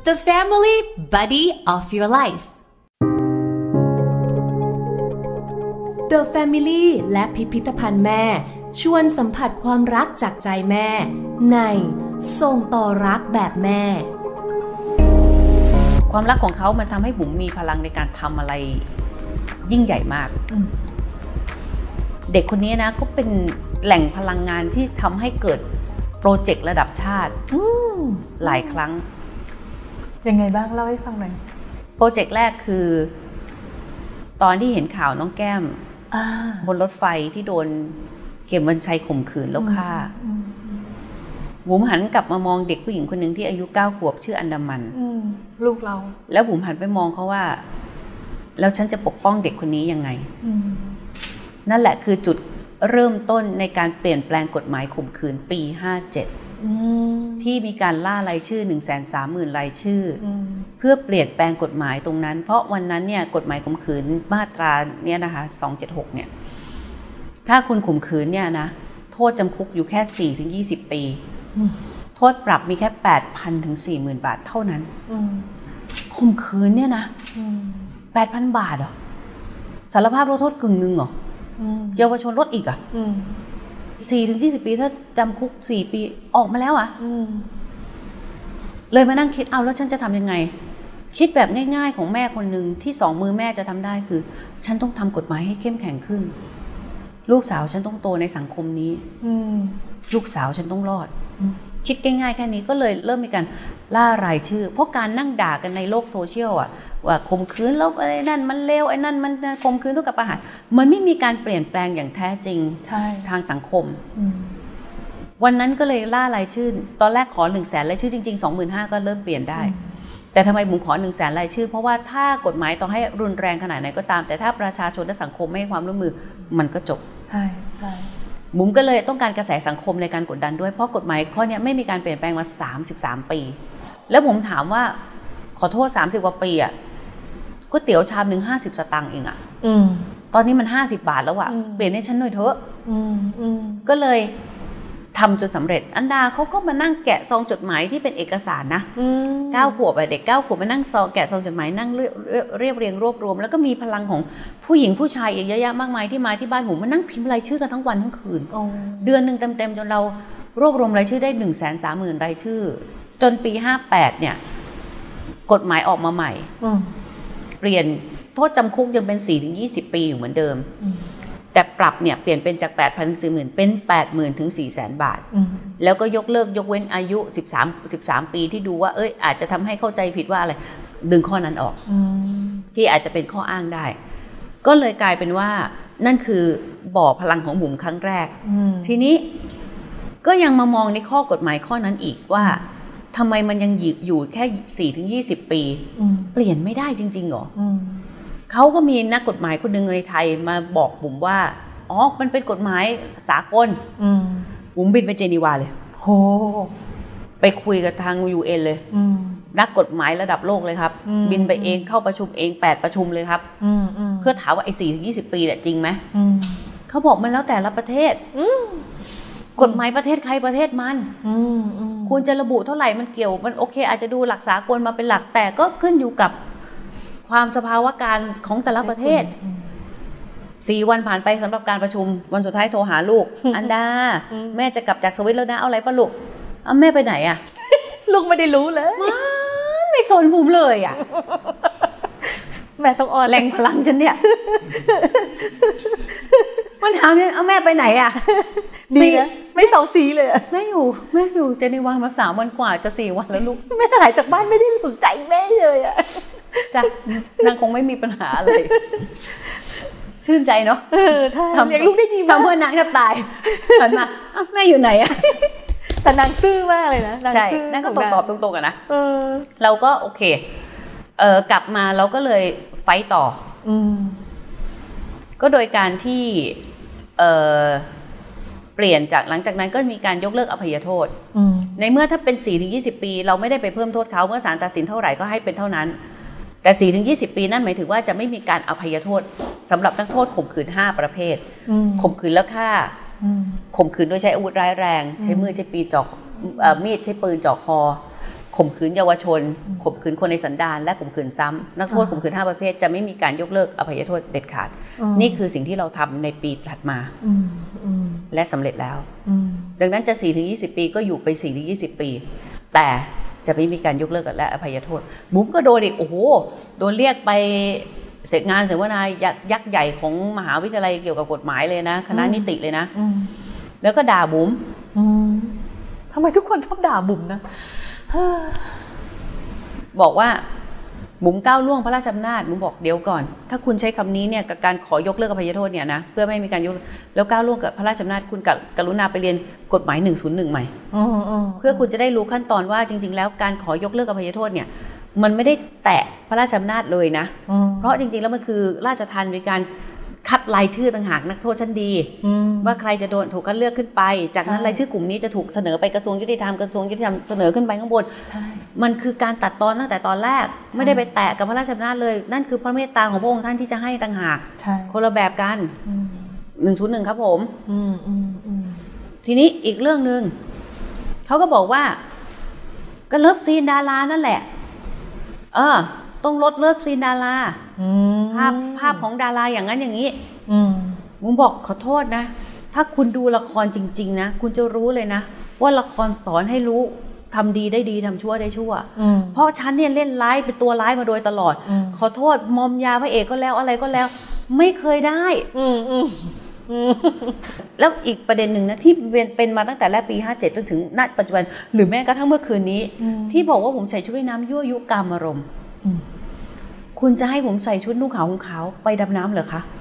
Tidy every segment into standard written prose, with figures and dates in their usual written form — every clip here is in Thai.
The family buddy of your life The Family และพิพิธภัณฑ์แม่ชวนสัมผัสความรักจากใจแม่ในส่งต่อรักแบบแม่ความรักของเขามันทำให้บุ๋มมีพลังในการทำอะไรยิ่งใหญ่มากเด็กคนนี้นะเขาเป็นแหล่งพลังงานที่ทำให้เกิดโปรเจกต์ระดับชาติหลายครั้งยังไงบ้างเล่าให้ฟังหน่อยโปรเจกต์แรกคือตอนที่เห็นข่าวน้องแก้มบนรถไฟที่โดนเข็มวันชัยข่มขืนแล้วฆ่าบุ๋มหันกลับมามองเด็กผู้หญิงคนหนึ่งที่อายุ9 ขวบชื่ออันดามันลูกเราแล้วบุ๋มหันไปมองเขาว่าแล้วฉันจะปกป้องเด็กคนนี้ยังไงนั่นแหละคือจุดเริ่มต้นในการเปลี่ยนแปลงกฎหมายข่มขืนปี57ที่มีการล่ารายชื่อ 130,000 รายชื่อเพื่อเปลี่ยนแปลงกฎหมายตรงนั้นเพราะวันนั้นเนี่ยกฎหมายข่มขืนมาตราเนี่ยนะคะ276เนี่ยถ้าคุณข่มขืนเนี่ยนะโทษจำคุกอยู่แค่4-20 ปีโทษปรับมีแค่ 8,000 ถึง 40,000 บาทเท่านั้นข่มขืนเนี่ยนะ 8,000 บาทเหรอสารภาพลดโทษกึ่งนึงเหรอเยาวชนลดอีกอ่ะ4-20 ปีถ้าจำคุก4 ปีออกมาแล้วอ่ะเลยมานั่งคิดเอาแล้วฉันจะทำยังไงคิดแบบง่ายๆของแม่คนหนึ่งที่2 มือแม่จะทำได้คือฉันต้องทำกฎหมายให้เข้มแข็งขึ้นลูกสาวฉันต้องโตในสังคมนี้ลูกสาวฉันต้องรอดคิดง่ายๆแค่นี้ก็เลยเริ่มมีการล่ารายชื่อเพราะการนั่งด่ากันในโลกโซเชียลอ่ะว่าข่มขืนแล้วไอ้นั่นมันเลวไอ้นั่นมันข่มขืนต้องกับประหารมันไม่มีการเปลี่ยนแปลงอย่างแท้จริงทางสังคมวันนั้นก็เลยล่ารายชื่อตอนแรกขอ 100,000 รายชื่อจริงๆ 25,000 ก็เริ่มเปลี่ยนได้แต่ทำไมบุ๋มขอ 100,000 รายชื่อเพราะว่าถ้ากฎหมายต่อให้รุนแรงขนาดไหนก็ตามแต่ถ้าประชาชนและสังคมไม่ให้ความร่วมมือมันก็จบใช่ใช่บุ๋มก็เลยต้องการกระแสสังคมในการกดดันด้วยเพราะกฎหมายข้อนี้ไม่มีการเปลี่ยนแปลงมา33 ปีแล้วผมถามว่าขอโทษ30 กว่าปีอ่ะก๋วยเตี๋ยวชามนึง50 สตางค์เองอ่ะตอนนี้มัน50 บาทแล้วอ่ะเปลี่ยนให้ฉันหน่อยเถอะก็เลยทำจนสำเร็จอันดาเขาก็มานั่งแกะซองจดหมายที่เป็นเอกสารนะ9 ขวบเด็ก9 ขวบมานั่งแกะซองจดหมายนั่งเรียบเรียงรวบรวมแล้วก็มีพลังของผู้หญิงผู้ชายอีกเยอะแยะมากมายที่มาที่บ้านผมมานั่งพิมพ์รายชื่อกันทั้งวันทั้งคืนเดือนหนึ่งเต็มๆจนเรารวบรวมรายชื่อได้ 130,000 รายชื่อจนปี58เนี่ยกฎหมายออกมาใหม่เปลี่ยนโทษจำคุกยังเป็น 4-20 ปีอยู่เหมือนเดิมแต่ปรับเนี่ยเปลี่ยนเป็นจาก 8,000 ถึง 40,000 เป็น 80,000 ถึง 400,000 บาทแล้วก็ยกเลิกยกเว้นอายุ13 ปีที่ดูว่าอาจจะทำให้เข้าใจผิดว่าอะไรดึงข้อนั้นออกที่อาจจะเป็นข้ออ้างได้ก็เลยกลายเป็นว่านั่นคือบ่อพลังของบุ๋มครั้งแรกทีนี้ก็ยังมามองในข้อกฎหมายข้อนั้นอีกว่าทำไมมันยังอยู่แค่ 4-20 ปีเปลี่ยนไม่ได้จริงๆหรอเขาก็มีนักกฎหมายคนหนึ่งในไทยมาบอกบุ๋มว่าอ๋อมันเป็นกฎหมายสากลบุ๋มบินไปเจนีวาเลยโหไปคุยกับทาง UN เลยนักกฎหมายระดับโลกเลยครับบินไปเองเข้าประชุมเอง8 ประชุมเลยครับเพื่อถามว่าไอ้4-20 ปีเนี่ยจริงไหมเขาบอกมันแล้วแต่ละประเทศกฎหมายประเทศใครประเทศมันควรจะระบุเท่าไหร่มันเกี่ยวมันโอเคอาจจะดูหลักสากลมาเป็นหลักแต่ก็ขึ้นอยู่กับความสภาวะการของแต่ละประเทศ4 วันผ่านไปสำหรับการประชุมวันสุดท้ายโทรหาลูกอันดาแม่จะกลับจากสวิตแล้วนะเอาอะไรป่ะลูกเอาแม่ไปไหนอ่ะลูกไม่ได้รู้เลยไม่สนบุ๋มเลยอ่ะแม่ต้องอ่อนแรงพลังฉันเนี่ยมันถามเนี่ยเอาแม่ไปไหนอ่ะดีนะไม่เสาสีเลยอ่ะแม่อยู่เจนีวามา3 วันกว่าจะ4 วันแล้วลูกแม่หายจากบ้านไม่ได้สนใจแม่เลยอ่ะจ้ะนางคงไม่มีปัญหาอะไรชื่นใจเนาะใช่เลี้ยงลูกได้ดีมากทำเพื่อนางจะตายหันมาแม่อยู่ไหนอะแต่นางซื่อมากเลยนะใช่นางก็ตอบตรงๆอะนะเราก็โอเคกลับมาเราก็เลยไฟต่อก็โดยการที่เปลี่ยนจากหลังจากนั้นก็มีการยกเลิกอภัยโทษในเมื่อถ้าเป็น 4-20 ปีเราไม่ได้ไปเพิ่มโทษเขาเมื่อศาลตัดสินเท่าไหร่ก็ให้เป็นเท่านั้นแต่ 4-20 ปีนั่นหมายถึงว่าจะไม่มีการอภัยโทษสำหรับนักโทษข่มขืน5 ประเภทข่มขืนแล้วฆ่าข่มขืนโดยใช้อาวุธร้ายแรงใช้มือใช้ปีจ่อมีดใช้ปืนจ่อคอข่มขืนเยาวชนข่มขืนคนในสันดานและข่มขืนซ้ำนักโทษข่มขืน5ประเภทจะไม่มีการยกเลิกอภัยโทษเด็ดขาดนี่คือสิ่งที่เราทำในปีถัดมาและสำเร็จแล้วดังนั้นจะ 4-20 ปีก็อยู่ไป 4-20 ปีแต่จะไม่มีการยกเลิกและอภัยโทษบุ๋มก็โดนอีกโอ้โหโดนเรียกไปเสกงานเสวนายักษ์ใหญ่ของมหาวิทยาลัยเกี่ยวกับกฎหมายเลยนะคณะนิติเลยนะแล้วก็ด่าบุ๋มทำไมทุกคนชอบด่าบุ๋มนะบอกว่าบุ๋มก้าวล่วงพระราชอำนาจบุ๋มบอกเดี๋ยวก่อนถ้าคุณใช้คำนี้เนี่ยกับการขอยกเลิกอภัยโทษเนี่ยนะเพื่อไม่ให้มีการยกแล้วก้าวล่วงกับพระราชอำนาจคุณกรุณาไปเรียนกฎหมาย101ใหม่เพื่อคุณจะได้รู้ขั้นตอนว่าจริงๆแล้วการขอยกเลิกอภัยโทษเนี่ยมันไม่ได้แตะพระราชอำนาจเลยนะเพราะจริงๆแล้วมันคือราชทัณฑ์มีการคัดรายชื่อต่างหากนักโทษชั้นดีว่าใครจะโดนถูกคัดเลือกขึ้นไปจากนั้นรายชื่อกลุ่มนี้จะถูกเสนอไปกระทรวงยุติธรรมกระทรวงยุติธรรมเสนอขึ้นไปข้างบนมันคือการตัดตอนตั้งแต่ตอนแรกไม่ได้ไปแตะกับพระราชอำนาจเลยนั่นคือพระเมตตาของพระองค์ท่านที่จะให้ต่างหากคนละแบบกัน101ครับผมทีนี้อีกเรื่องนึงเขาก็บอกว่าก็เลิฟซีนดารานั่นแหละต้องลดเลิฟซีนดาราภาพของดาราอย่างนั้นอย่างนี้มุมบอกขอโทษนะถ้าคุณดูละครจริงๆนะคุณจะรู้เลยนะว่าละครสอนให้รู้ทำดีได้ดีทำชั่วได้ชั่วเพราะฉันเนี่ยเล่นร้ายเป็นตัวร้ายมาโดยตลอดขอโทษมอมยาพระเอกก็แล้วอะไรก็แล้วไม่เคยได้แล้วอีกประเด็นหนึ่งนะที่เป็นมาตั้งแต่แรกปี57จนถึงณปัจจุบันหรือแม้กระทั่งเมื่อคืนนี้ที่บอกว่าผมใส่ชุดว่ายน้ำยั่วยุกามารมณ์คุณจะให้ผมใส่ชุดนุ่งขาวของเขาไปดำน้ำเหรอคะ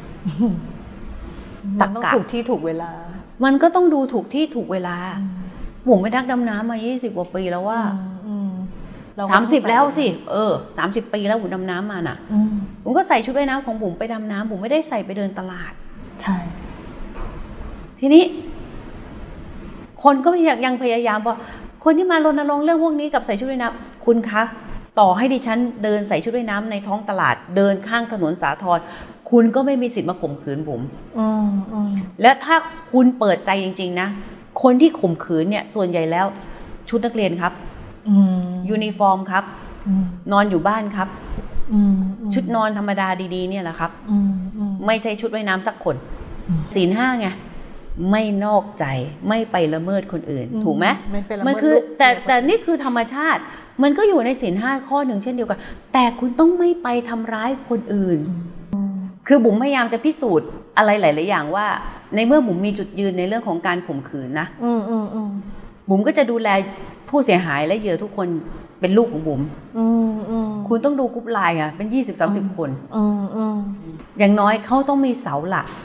ตักกะถูกที่ถูกเวลามันก็ต้องดูถูกที่ถูกเวลาผมไปนักดำน้ำมา20กว่าปีแล้วว่า30แล้วสิ30 ปีแล้วผมดำน้ำมาน่ะผมก็ใส่ชุดว่ายน้ำของผมไปดำน้ำผมไม่ได้ใส่ไปเดินตลาดใช่ทีนี้คนก็ยังพยายามบอกคนที่มารณรงค์เรื่องพวกนี้กับใส่ชุดว่ายน้ำคุณคะต่อให้ดิฉันเดินใส่ชุดว่ายน้ำในท้องตลาดเดินข้างถนนสาทรคุณก็ไม่มีสิทธิ์มาข่มขืนผมและถ้าคุณเปิดใจจริงๆนะคนที่ข่มขืนเนี่ยส่วนใหญ่แล้วชุดนักเรียนครับยูนิฟอร์มครับนอนอยู่บ้านครับชุดนอนธรรมดาดีๆเนี่ยแหละครับไม่ใช่ชุดว่ายน้ำสักคนศีล 5ไงไม่นอกใจไม่ไปละเมิดคนอื่นถูกไหมมันคือแต่นี่คือธรรมชาติมันก็อยู่ในศีล 5ข้อหนึ่งเช่นเดียวกันแต่คุณต้องไม่ไปทำร้ายคนอื่นคือบุ๋มพยายามจะพิสูจน์อะไรหลายๆอย่างว่าในเมื่อบุ๋มมีจุดยืนในเรื่องของการข่มขืนนะบุ๋มก็จะดูแลผู้เสียหายและเหยื่อทุกคนเป็นลูกของบุ๋มคุณต้องดูกรุ๊ปไลน์อ่ะเป็น20-30 คนอย่างน้อยเขาต้องมีเสาหลัก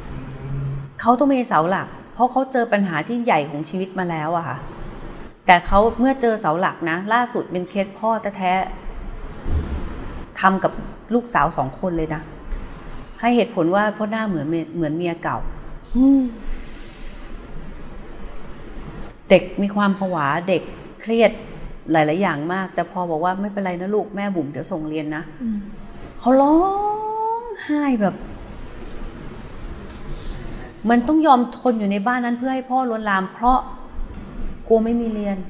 เพราะเขาเจอปัญหาที่ใหญ่ของชีวิตมาแล้วอะค่ะแต่เขาเมื่อเจอเสาหลักนะล่าสุดเป็นเคสพ่อแท้ๆทำกับลูกสาว2 คนเลยนะให้เหตุผลว่าเพราะหน้าเหมือนเมียเก่าเด็กมีความผวาเด็กเครียดหลายๆอย่างมากแต่พอบอกว่าไม่เป็นไรนะลูกแม่บุ๋มเดี๋ยวส่งเรียนนะเขาร้องไห้แบบมันต้องยอมทนอยู่ในบ้านนั้นเพื่อให้พ่อลวนลามเพราะกลัวไม่มีเรียน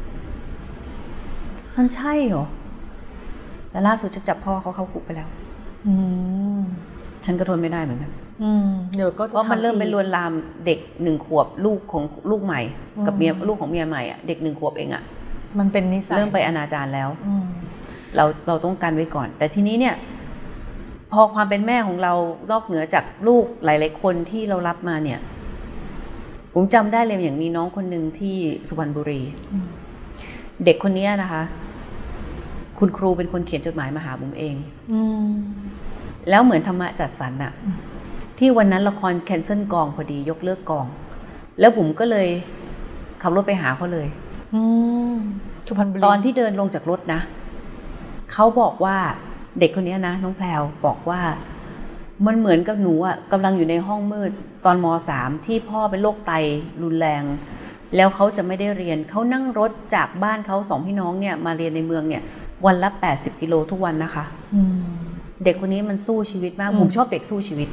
มันใช่เหรอแต่ล่าสุดฉันจับพ่อเขาเข้าคุกไปแล้วฉันก็ทนไม่ได้เหมือนกันเดี๋ยวก็เพราะมันเริ่มเป็นลวนลามเด็ก1 ขวบลูกของลูกใหม่กับเมียลูกของเมียใหม่อ่ะเด็ก1 ขวบเองอ่ะมันเป็นนิสัยเริ่มไปอนาจารแล้วเราต้องกันไว้ก่อนแต่ทีนี้เนี่ยพอความเป็นแม่ของเรานอกเหนือจากลูกหลายๆคนที่เรารับมาเนี่ยผมจำได้เลยอย่างมีน้องคนหนึ่งที่สุพรรณบุรีเด็กคนนี้นะคะคุณครูเป็นคนเขียนจดหมายมาหาผมเองแล้วเหมือนธรรมะจัดสรรอะที่วันนั้นละครแคนเซิลกองพอดียกเลิกกองแล้วผมก็เลยขับรถไปหาเขาเลยสุพรรณบุรีตอนที่เดินลงจากรถนะเขาบอกว่าเด็กคนนี้นะน้องแพรวบอกว่ามันเหมือนกับหนูอ่ะกำลังอยู่ในห้องมืดตอนม.3 ที่พ่อเป็นโรคไตรุนแรงแล้วเขาจะไม่ได้เรียนเขานั่งรถจากบ้านเขา2 พี่น้องเนี่ยมาเรียนในเมืองเนี่ยวันละ80 กิโลทุกวันนะคะเด็กคนนี้มันสู้ชีวิตมากผมชอบเด็กสู้ชีวิต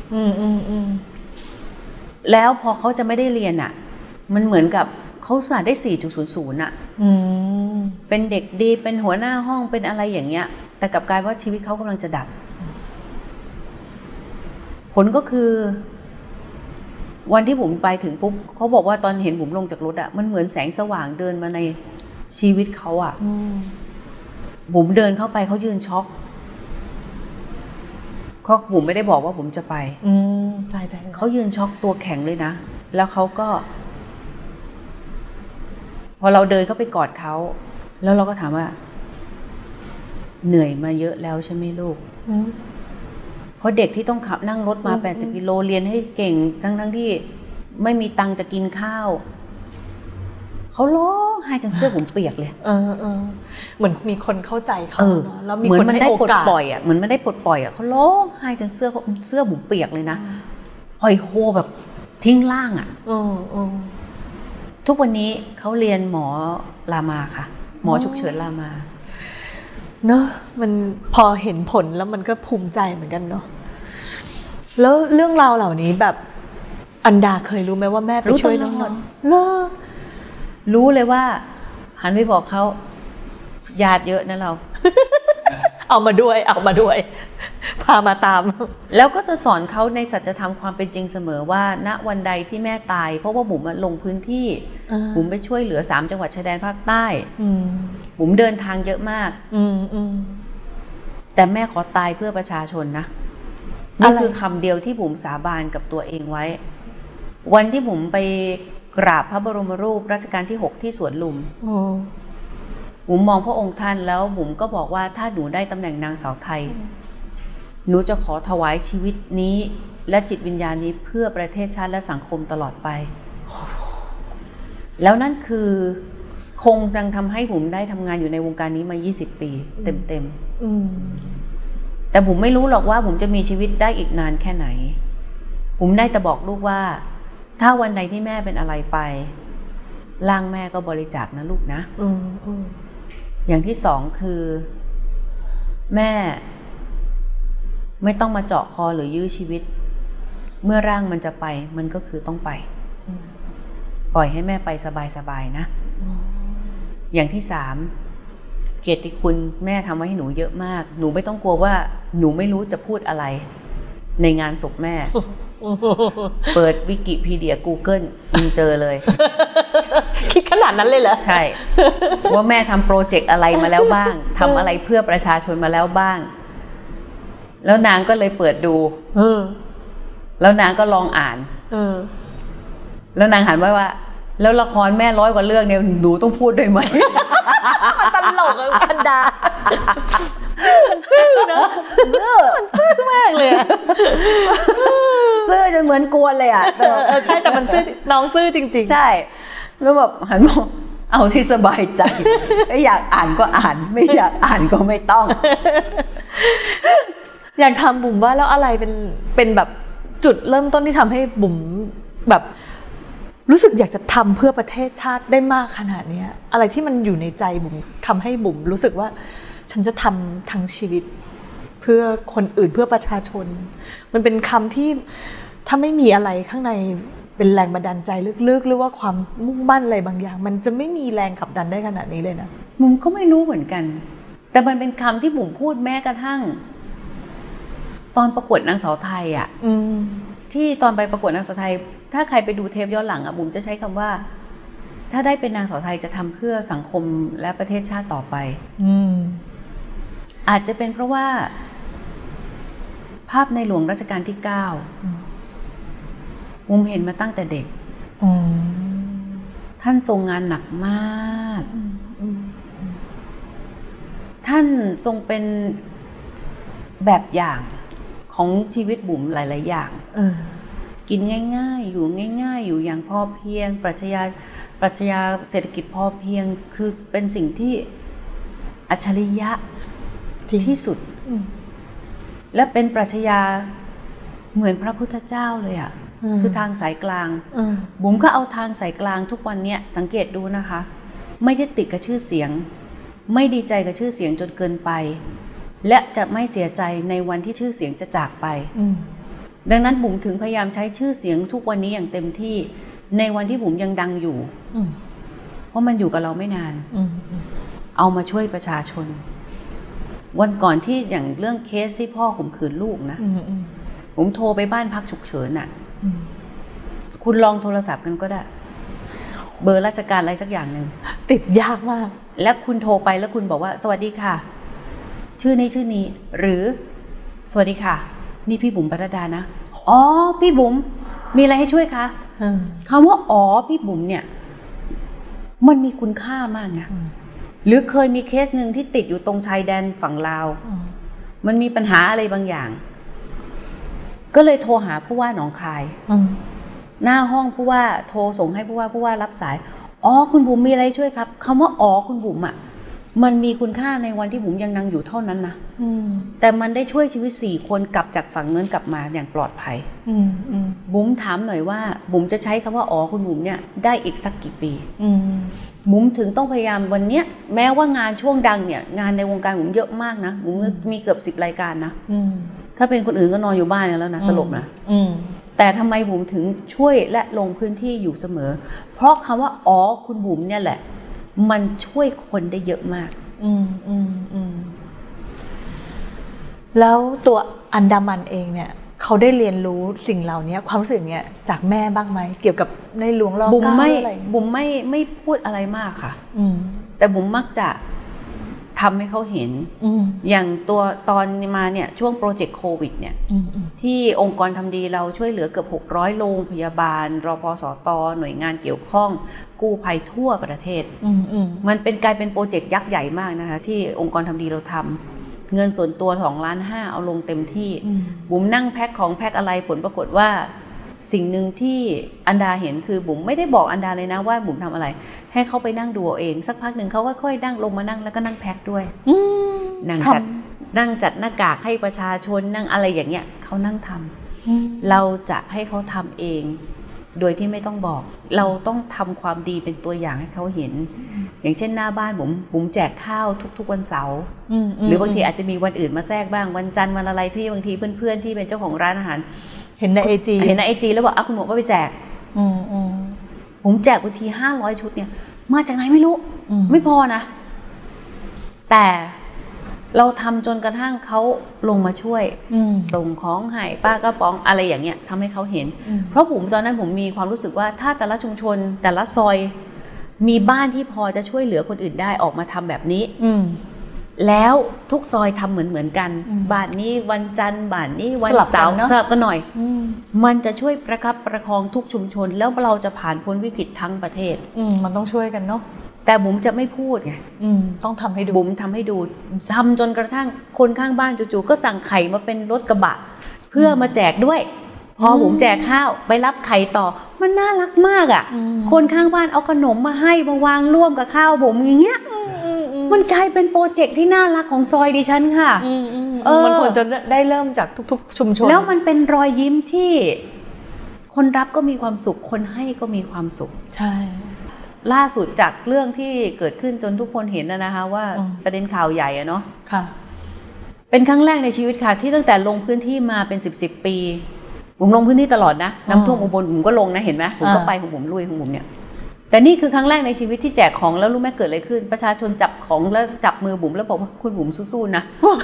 แล้วพอเขาจะไม่ได้เรียนอ่ะมันเหมือนกับเขาสอบได้ 4.00 อ่ะเป็นเด็กดีเป็นหัวหน้าห้องเป็นอะไรอย่างเงี้ยแต่กลับกลายว่าชีวิตเขากำลังจะดับผลก็คือวันที่บุ๋มไปถึงปุ๊บเขาบอกว่าตอนเห็นบุ๋มลงจากรถอะมันเหมือนแสงสว่างเดินมาในชีวิตเขาอะบุ๋มเดินเข้าไปเขายืนช็อกเขาบุ๋มไม่ได้บอกว่าบุ๋มจะไปใช่เขายืนช็อกตัวแข็งเลยนะแล้วเขาก็พอเราเดินเข้าไปกอดเขาแล้วเราก็ถามว่าเหนื่อยมาเยอะแล้วใช่ไหมลูกเพราะเด็กที่ต้องขับนั่งรถมา80 กิโลเรียนให้เก่งทั้งที่ไม่มีตังค์จะกินข้าวเขาร้องไห้จนเสื้อผมเปียกเลยเหมือนมีคนเข้าใจเขาแล้วมีคนให้โอกาสปล่อยอ่ะเหมือนมันได้ปลดปล่อยอ่ะเขาร้องไห้จนเสื้อผมเปียกเลยนะปล่อยโฮแบบทิ้งล่างอ่ะทุกวันนี้เขาเรียนหมอรามาค่ะหมอฉุกเฉินรามาเนอะมันพอเห็นผลแล้วมันก็ภูมิใจเหมือนกันเนาะแล้วเรื่องราวเหล่านี้แบบอันดาเคยรู้ไหมว่าแม่ไปช่วยน้องๆรู้เลยว่าหันไปบอกเขาญาติเยอะนะเราเอามาด้วยพามาตามแล้วก็จะสอนเขาในสัจธรรมความเป็นจริงเสมอว่าณวันใดที่แม่ตายเพราะว่าบุ๋มลงพื้นที่บุ๋มไปช่วยเหลือ3 จังหวัดชายแดนภาคใต้บุ๋มเดินทางเยอะมากแต่แม่ขอตายเพื่อประชาชนนะนี่คือคำเดียวที่บุ๋มสาบานกับตัวเองไว้วันที่บุ๋มไปกราบพระบรมรูปรัชกาลที่6ที่สวนลุมบุ๋มมองพระองค์ท่านแล้วบุ๋มก็บอกว่าถ้าหนูได้ตำแหน่งนางสาวไทยหนูจะขอถวายชีวิตนี้และจิตวิญญาณนี้เพื่อประเทศชาติและสังคมตลอดไปแล้วนั่นคือคงยังทำให้บุ๋มได้ทำงานอยู่ในวงการนี้มา20 ปีเต็มๆแต่บุ๋มไม่รู้หรอกว่าบุ๋มจะมีชีวิตได้อีกนานแค่ไหนบุ๋มได้แต่บอกลูกว่าถ้าวันใดที่แม่เป็นอะไรไปร่างแม่ก็บริจาคนะลูกนะอย่างที่2คือแม่ไม่ต้องมาเจาะคอหรือยื้อชีวิตเมื่อร่างมันจะไปมันก็คือต้องไปปล่อยให้แม่ไปสบายๆนะอย่างที่3เกียรติคุณแม่ทำไว้ให้หนูเยอะมากหนูไม่ต้องกลัวว่าหนูไม่รู้จะพูดอะไรในงานศพแม่เปิดวิกิพีเดีย Google มึงเจอเลยคิดขนาดนั้นเลยเหรอใช่ว่าแม่ทำโปรเจกต์อะไรมาแล้วบ้างทำอะไรเพื่อประชาชนมาแล้วบ้างแล้วนางก็เลยเปิดดูแล้วนางก็ลองอ่านแล้วนางหันว่าแล้วละครแม่100 กว่าเรื่องเนี่ยหนูต้องพูดด้วยไหมตลกอันดามันซื่อนะมันซื่อมากเลยซื่อจนเหมือนกวนเลยอ่ะใช่แต่มันซื่อน้องซื่อจริงๆใช่แล้วแบบหันมองเอาที่สบายใจไม่อยากอ่านก็อ่านไม่อยากอ่านก็ไม่ต้องอยากทำบุ๋มว่าแล้วอะไรเป็นแบบจุดเริ่มต้นที่ทำให้บุ๋มแบบรู้สึกอยากจะทำเพื่อประเทศชาติได้มากขนาดนี้อะไรที่มันอยู่ในใจบุ๋มทำให้บุ๋มรู้สึกว่าฉันจะทำทั้งชีวิตเพื่อคนอื่นเพื่อประชาชนมันเป็นคำที่ถ้าไม่มีอะไรข้างในเป็นแรงบันดาลใจลึกๆหรือว่าความมุ่งมั่นอะไรบางอย่างมันจะไม่มีแรงขับดันได้ขนาดนี้เลยนะบุ๋มก็ไม่รู้เหมือนกันแต่มันเป็นคำที่บุ๋มพูดแม้กระทั่งตอนประกวดนางสาวไทยอ่ะที่ตอนไปประกวดนางสาวไทยถ้าใครไปดูเทปย้อนหลังอ่ะบุ๋มจะใช้คำว่าถ้าได้เป็นนางสาวไทยจะทำเพื่อสังคมและประเทศชาติต่อไปอาจจะเป็นเพราะว่าภาพในหลวงรัชกาลที่9บุ๋มเห็นมาตั้งแต่เด็กท่านทรงงานหนักมากท่านทรงเป็นแบบอย่างของชีวิตบุ๋มหลายๆอย่างกินง่ายๆอยู่ง่ายๆอยู่อย่างพอเพียงปรัชญาเศรษฐกิจพอเพียงคือเป็นสิ่งที่อัจฉริยะที่สุดและเป็นปรัชญาเหมือนพระพุทธเจ้าเลยอ่ะคือทางสายกลางบุ๋มก็เอาทางสายกลางทุกวันเนี้ยสังเกตดูนะคะไม่ได้ติดกับชื่อเสียงไม่ดีใจกับชื่อเสียงจนเกินไปและจะไม่เสียใจในวันที่ชื่อเสียงจะจากไปดังนั้นบุ๋มถึงพยายามใช้ชื่อเสียงทุกวันนี้อย่างเต็มที่ในวันที่บุ๋มยังดังอยู่เพราะมันอยู่กับเราไม่นานเอามาช่วยประชาชนวันก่อนที่อย่างเรื่องเคสที่พ่อข่มขืนลูกนะผมโทรไปบ้านพักฉุกเฉินน่ะคุณลองโทรศัพท์กันก็ได้เบอร์ราชการอะไรสักอย่างหนึ่งติดยากมากแล้วคุณโทรไปแล้วคุณบอกว่าสวัสดีค่ะชื่อนี้หรือสวัสดีค่ะนี่พี่บุ๋มปนัดดานะอ๋อพี่บุ๋มมีอะไรให้ช่วยคะคำว่าอ๋อพี่บุ๋มเนี่ยมันมีคุณค่ามากนะหรือเคยมีเคสหนึ่งที่ติดอยู่ตรงชายแดนฝั่งลาวมันมีปัญหาอะไรบางอย่างก็เลยโทรหาผู้ว่าหนองคายหน้าห้องผู้ว่าโทรส่งให้ผู้ว่ารับสายอ๋อคุณบุ๋มมีอะไรช่วยครับคำว่าอ๋อคุณบุ๋มอ่ะมันมีคุณค่าในวันที่บุ๋มยังนั่งอยู่เท่านั้นนะแต่มันได้ช่วยชีวิต4 คนกลับจากฝั่งนั้นกลับมาอย่างปลอดภัยบุ๋มถามหน่อยว่าบุ๋มจะใช้คำว่าอ๋อคุณบุ๋มเนี่ยได้อีกสักกี่ปีบุ๋มถึงต้องพยายามวันเนี้ยแม้ว่างานช่วงดังเนี่ยงานในวงการบุ๋มเยอะมากนะบุ๋มมีเกือบ10 รายการนะถ้าเป็นคนอื่นก็นอนอยู่บ้านแล้วนะสลบนะแต่ทำไมบุ๋มถึงช่วยและลงพื้นที่อยู่เสมอเพราะคำว่าอ๋อคุณบุ๋มเนี่ยแหละมันช่วยคนได้เยอะมากแล้วตัวอันดามันเองเนี่ยเขาได้เรียนรู้สิ่งเหล่านี้ความรู้สึกเนี้ยจากแม่บ้างไหมเกี่ยวกับในหลวงรอ 9อะไรบุ๋มไม่พูดอะไรมากค่ะแต่บุ๋มมักจะทำให้เขาเห็นอย่างตัวตอนมาเนี่ยช่วงโปรเจกต์โควิดเนี่ยที่องค์กรทำดีเราช่วยเหลือเกือบ600โรงพยาบาลรพสตหน่วยงานเกี่ยวข้องกู้ภัยทั่วประเทศมันกลายเป็นโปรเจกต์ยักษ์ใหญ่มากนะคะที่องค์กรทำดีเราทำเงินส่วนตัว2.5 ล้านเอาลงเต็มที่บุ๋มนั่งแพ็คของแพ็คอะไรผลปรากฏว่าสิ่งหนึ่งที่อันดาเห็นคือบุ๋มไม่ได้บอกอันดาเลยนะว่าบุ๋มทำอะไรให้เขาไปนั่งดูเองสักพักหนึ่งเขาก็ค่อยนั่งลงมานั่งแล้วก็นั่งแพ็คด้วยนั่งจัดหน้ากากให้ประชาชนนั่งอะไรอย่างเงี้ยเขานั่งทำเราจะให้เขาทำเองโดยที่ไม่ต้องบอกเราต้องทำความดีเป็นตัวอย่างให้เขาเห็นอย่างเช่นหน้าบ้านบุ๋มแจกข้าวทุกวันเสาร์หรือบางทีอาจจะมีวันอื่นมาแทรกบ้างวันจันทร์วันอะไรที่บางทีเพื่อนๆที่เป็นเจ้าของร้านอาหารเห็นใน IG แล้วบอกคุณหมอว่าไปแจกผมแจกบางที500 ชุดเนี่ยมาจากไหนไม่รู้ไม่พอนะแต่เราทำจนกระทั่งเขาลงมาช่วยส่งของให้ป้ากระป๋องอะไรอย่างเงี้ยทำให้เขาเห็นเพราะผมตอนนั้นผมมีความรู้สึกว่าถ้าแต่ละชุมชนแต่ละซอยมีบ้านที่พอจะช่วยเหลือคนอื่นได้ออกมาทำแบบนี้แล้วทุกซอยทำเหมือนกันบ้านนี้วันจันทร์บ้านนี้วันเสาร์สลับกันหน่อยมันจะช่วยประคับประคองทุกชุมชนแล้วเราจะผ่านพ้นวิกฤตทั้งประเทศมันต้องช่วยกันเนาะแต่บุ๋มจะไม่พูดไงต้องทำให้ดูบุ๋มทำให้ดูทำจนกระทั่งคนข้างบ้านจู่ๆก็สั่งไข่มาเป็นรถกระบะเพื่อมาแจกด้วยพอบุ๋มแจกข้าวไปรับไข่ต่อมันน่ารักมากอ่ะคนข้างบ้านเอาขนมมาให้มาวางร่วมกับข้าวบุ๋มอย่างเงี้ยมันกลายเป็นโปรเจกต์ที่น่ารักของซอยดิฉันค่ะมันควรจะได้เริ่มจากทุกๆชุมชนแล้วมันเป็นรอยยิ้มที่คนรับก็มีความสุขคนให้ก็มีความสุขใช่ล่าสุดจากเรื่องที่เกิดขึ้นจนทุกคนเห็นนะคะว่าประเด็นข่าวใหญ่อะเนาะค่ะเป็นครั้งแรกในชีวิตค่ะที่ตั้งแต่ลงพื้นที่มาเป็น10 ปีผมลงพื้นที่ตลอดนะน้ำท่วมอุบลผมก็ลงนะเห็นไหมผมก็ไปของผมลุยของผมเนี่ยแต่นี่คือครั้งแรกในชีวิตที่แจกของแล้วรู้ไหมเกิดอะไรขึ้นประชาชนจับของแล้วจับมือบุ๋มแล้วบอกว่าคุณบุ๋มสู้ๆนะ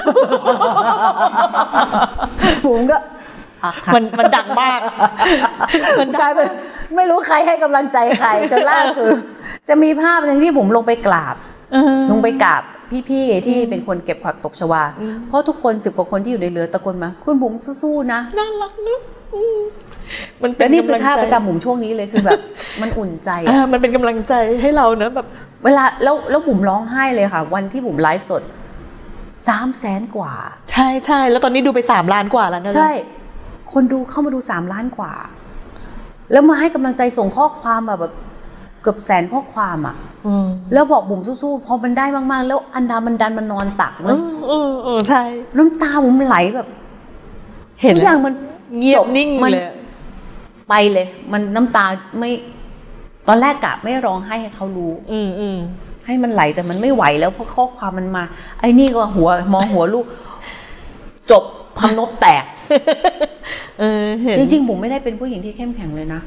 บุ๋มก็มันดังมากมันกลายเป็นไม่รู้ใครให้กำลังใจใครจนล่าสุดจะมีภาพหนึ่งที่บุ๋มลงไปกราบพี่ๆที่เป็นคนเก็บผักตบชวาเพราะทุกคน10 กว่าคนที่อยู่ในเรือตะโกนมาคุณบุ๋มสู้ๆนะน่ารักนะและนี่คือท่าประจำบุ๋มช่วงนี้เลยคือแบบมันอุ่นใจมันเป็นกำลังใจให้เรานะแบบเวลาแล้วบุ๋มร้องไห้เลยค่ะวันที่บุ๋มไลฟ์สด300,000 กว่าใช่แล้วตอนนี้ดูไป3 ล้านกว่าแล้วนะใช่คนดูเข้ามาดู3 ล้านกว่าแล้วมาให้กำลังใจส่งข้อความแบบเกือบ100,000 ข้อความอ่ะแล้วบอกบุ๋มสู้ๆพอมันได้มากๆแล้วอันดามันดันมันนอนตักเว้ยใช่น้ำตาบุ๋มไหลแบบเห็นอย่างมันเงียบนิ่งเลยไปเลยมันน้ำตาไม่ตอนแรกกะไม่ร้องให้เขารู้ให้มันไหลแต่มันไม่ไหวแล้วเพราะข้อความมันมาไอ้นี่ก็มองหัวลูกจบพำนบแตกจริงๆผมไม่ได้เป็นผู้หญิงที่เข้มแข็งเลยนะ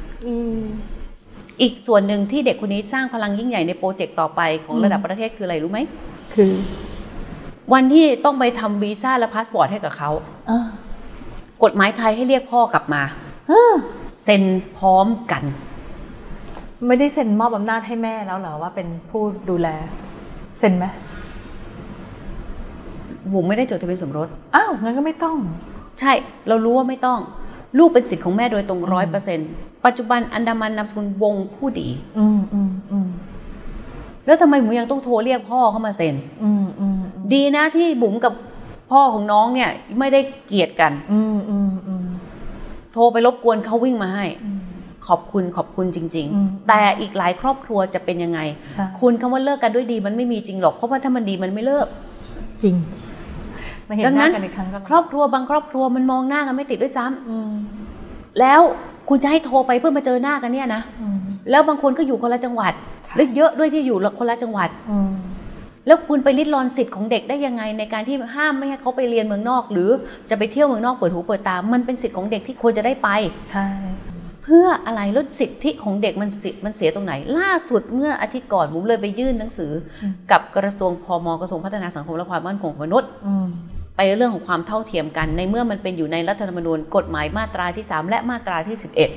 อีกส่วนหนึ่งที่เด็กคนนี้สร้างพลังยิ่งใหญ่ในโปรเจกต์ต่อไปของระดับประเทศคืออะไรรู้ไหมคือวันที่ต้องไปทำวีซ่าและพาสปอร์ตให้กับเขากฎหมายไทยให้เรียกพ่อกลับมาเซ็นพร้อมกันไม่ได้เซ็นมอบอำนาจให้แม่แล้วเหรอว่าเป็นผู้ดูแลเซ็นไหมบุ๋มไม่ได้จดทะเบียนสมรสอ้าวงั้นก็ไม่ต้องใช่เรารู้ว่าไม่ต้องลูกเป็นสิทธิ์ของแม่โดยตรง 100%ปัจจุบันอันดามันนามสกุลวงผู้ดีแล้วทำไมบุ๋มยังต้องโทรเรียกพ่อเข้ามาเซ็นดีนะที่บุ๋มกับพ่อของน้องเนี่ยไม่ได้เกลียดกันโทรไปรบกวนเขาวิ่งมาให้ขอบคุณจริงๆแต่อีกหลายครอบครัวจะเป็นยังไงคุณคำว่าเลิกกันด้วยดีมันไม่มีจริงหรอกเพราะว่าถ้ามันดีมันไม่เลิกจริงดังนั้นครอบครัวบางครอบครัวมันมองหน้ากันไม่ติดด้วยซ้ำแล้วคุณจะให้โทรไปเพื่อมาเจอหน้ากันเนี่ยนะแล้วบางคนก็อยู่คนละจังหวัดและเยอะด้วยที่อยู่คนละจังหวัดแล้วคุณไปริดรอนสิทธิ์ของเด็กได้ยังไงในการที่ห้ามไม่ให้เขาไปเรียนเมืองนอกหรือจะไปเที่ยวเมืองนอกเปิดหูเปิดตามันเป็นสิทธิ์ของเด็กที่ควรจะได้ไปใช่เพื่ออะไรลดสิทธิของเด็กมันเสียตรงไหนล่าสุดเมื่ออาทิตย์ก่อนผมเลยไปยื่นหนังสือกับกระทรวงพม.กระทรวงพัฒนาสังคมและความมั่นคงของมนุษย์ไปเรื่องของความเท่าเทียมกันในเมื่อมันเป็นอยู่ในรัฐธรรมนูญกฎหมายมาตราที่3และมาตราที่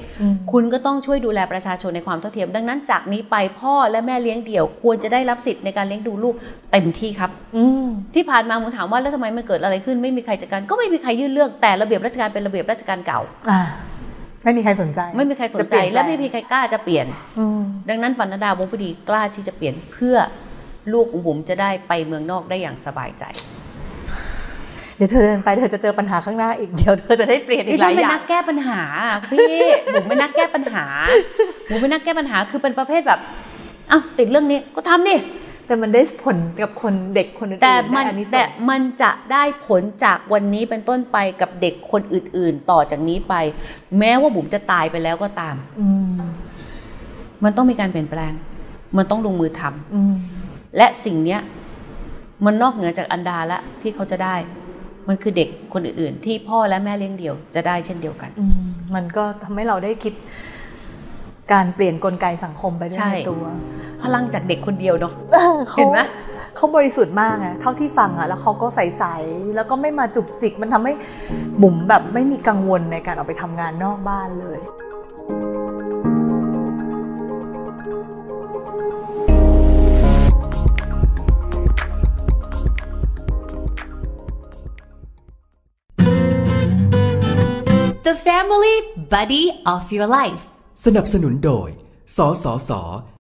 11คุณก็ต้องช่วยดูแลประชาชนในความเท่าเทียมดังนั้นจากนี้ไปพ่อและแม่เลี้ยงเดี่ยวควรจะได้รับสิทธิ์ในการเลี้ยงดูลูกเต็มที่ครับที่ผ่านมาผมถามว่าแล้วทำไมมันเกิดอะไรขึ้นไม่มีใครจัดการก็ไม่มีใครยื่นเรื่องแต่ระเบียบราชการเป็นระเบียบราชการเก่าไม่มีใครสนใจและไม่มีใครกล้าจะเปลี่ยนดังนั้นปนัดดาวงผู้ดีกล้าที่จะเปลี่ยนเพื่อลูกของบุ๋มจะได้ไปเมืองนอกได้อย่างสบายใจเดี๋ยวเธอเดินไปเธอจะเจอปัญหาข้างหน้าอีกเดี๋ยวเธอจะได้เปลี่ยนอีกหลายอย่างดิฉันเป็นนักแก้ปัญหาพี่บุ๋มไม่นักแก้ปัญหาบุ๋มเป็นนักแก้ปัญหาคือเป็นประเภทแบบอ้าวติดเรื่องนี้ก็ทำดิแต่มันได้ผลกับคนเด็กคนอื่นแต่มันจะได้ผลจากวันนี้เป็นต้นไปกับเด็กคนอื่นๆต่อจากนี้ไปแม้ว่าบุ๋มจะตายไปแล้วก็ตามมันต้องมีการเปลี่ยนแปลงมันต้องลงมือทำและสิ่งเนี้ยมันนอกเหนือจากอันดาละที่เขาจะได้มันคือเด็กคนอื่นๆที่พ่อและแม่เลี้ยงเดี่ยวจะได้เช่นเดียวกันมันก็ทำให้เราได้คิดการเปลี่ยนกลไกสังคมไปด้วยในตัวพลังจากเด็กคนเดียวเนาะเห็นไหมเขาบริสุทธิ์มากอะเท่าที่ฟังอะแล้วเขาก็ใสๆแล้วก็ไม่มาจุกจิกมันทำให้บุ๋มแบบไม่มีกังวลในการออกไปทำงานนอกบ้านเลย The Family Buddy of Your Life สนับสนุนโดยสสส